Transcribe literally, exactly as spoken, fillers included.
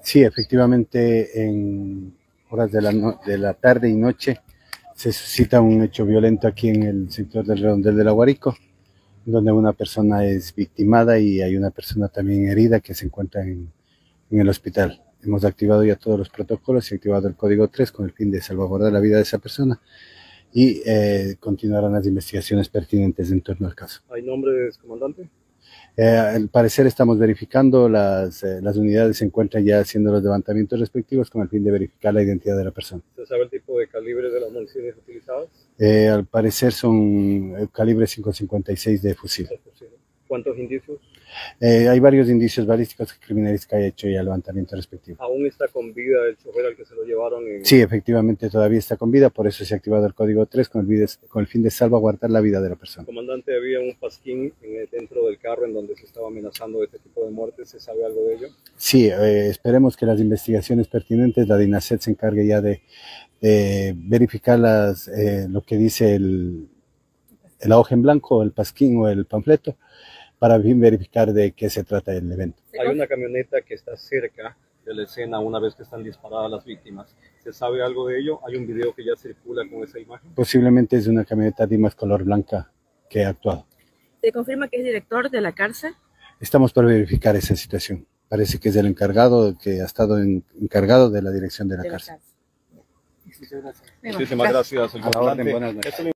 Sí, efectivamente, en horas de la, no- de la tarde y noche se suscita un hecho violento aquí en el sector del Redondel del Aguarico, donde una persona es victimada y hay una persona también herida que se encuentra en, en el hospital. Hemos activado ya todos los protocolos y activado el código tres con el fin de salvaguardar la vida de esa persona y eh, continuarán las investigaciones pertinentes en torno al caso. ¿Hay nombre de su comandante? Eh, al parecer estamos verificando, las, eh, las unidades se encuentran ya haciendo los levantamientos respectivos con el fin de verificar la identidad de la persona. ¿Se sabe el tipo de calibre de las municiones utilizadas? Eh, al parecer son el calibre cinco cincuenta y seis de fusil. ¿Cuántos indicios? Eh, hay varios indicios balísticos que Criminalística ha hecho ya el levantamiento respectivo. ¿Aún está con vida el chofer al que se lo llevaron? En... Sí, efectivamente todavía está con vida, por eso se ha activado el código tres con el, con el fin de salvaguardar la vida de la persona. Comandante, había un pasquín en el, dentro del carro en donde se estaba amenazando este tipo de muertes. ¿Se sabe algo de ello? Sí, eh, esperemos que las investigaciones pertinentes, la DINASET se encargue ya de, de verificar las, eh, lo que dice el, la hoja en blanco, el pasquín o el panfleto, para bien verificar de qué se trata el evento. Hay una camioneta que está cerca de la escena una vez que están disparadas las víctimas. ¿Se sabe algo de ello? ¿Hay un video que ya circula con esa imagen? Posiblemente es una camioneta Dimas color blanca que ha actuado. ¿Se confirma que es director de la cárcel? Estamos por verificar esa situación. Parece que es el encargado, que ha estado en, encargado de la dirección de la, de cárcel. La cárcel. Muchísimas gracias. A la orden, buenas noches.